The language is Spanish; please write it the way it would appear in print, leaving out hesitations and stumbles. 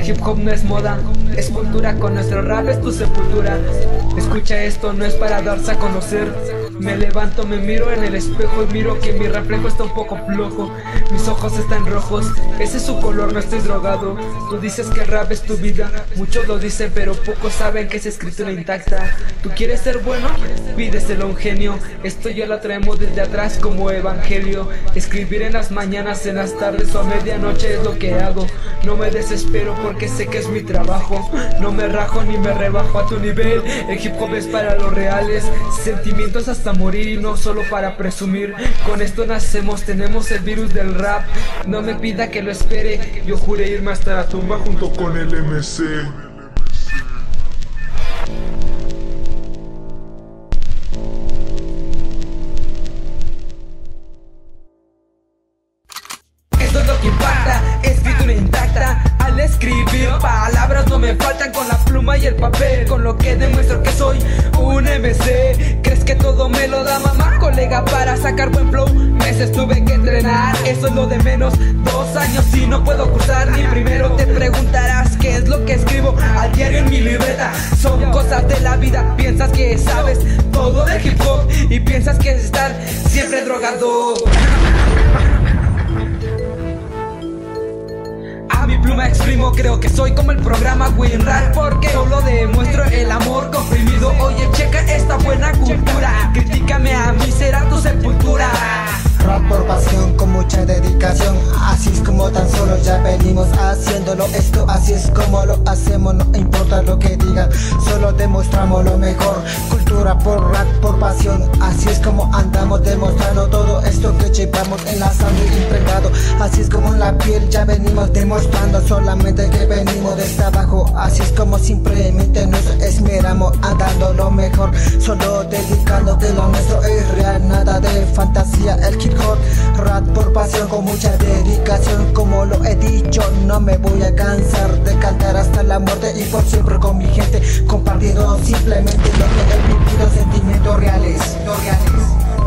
hip hop no es moda, es cultura, con nuestro rap es tu sepultura. Escucha esto, no es para darse a conocer. Me levanto, me miro en el espejo y miro que mi reflejo está un poco flojo. Mis ojos están rojos, ese es su color, no estoy drogado. Tú dices que el rap es tu vida, muchos lo dicen pero pocos saben que es escritura intacta. ¿Tú quieres ser bueno? Pídeselo a un genio. Esto ya lo traemos desde atrás como evangelio. Escribir en las mañanas, en las tardes o a medianoche es lo que hago. No me desespero porque sé que es mi trabajo. No me rajo ni me rebajo a tu nivel. El hip hop es para los reales, sentimientos hasta morir y no solo para presumir. Con esto nacemos, tenemos el virus del rap. No me pida que lo espere, yo juré irme hasta la tumba junto con el MC. Esto es lo que impacta, escritura intacta. Al escribir palabras no me faltan, con la pluma y el papel, con lo que demuestro que soy un MC. ¿Crees que todo me lo da mamá? Colega, para sacar buen flow meses tuve que entrenar, eso es lo de menos. 2 años y no puedo cursar ni primero. Te preguntarás qué es lo que escribo al diario en mi libreta. Son cosas de la vida, piensas que sabes todo de hip hop y piensas que es estar siempre drogado. A mi pluma exprimo, creo que soy como el programa WinRap, porque solo demuestro el amor comprimido. Oye, checa esta buena cultura, critícame a mí, será tu sepultura. Rap por pasión, con mucha dedicación, así es como tan solo ya venimos haciéndolo. Esto así es como lo hacemos, no importa lo que digan, solo demostramos lo mejor. Cultura por rap, por pasión, así es como andamos demostrando todo esto que llevamos en la sangre impregnado. Así es como en la piel ya venimos demostrando solamente que venimos desde abajo. Así es como simplemente nos esmeramos andando lo mejor, solo dedicando que lo nuestro es real, nada de fantasía. El hip hop, rap por pasión, con mucha dedicación, como lo he dicho, no me voy a cansar de cantar hasta la muerte y por siempre con mi gente, compartiendo simplemente lo que he vivido, sentimientos reales.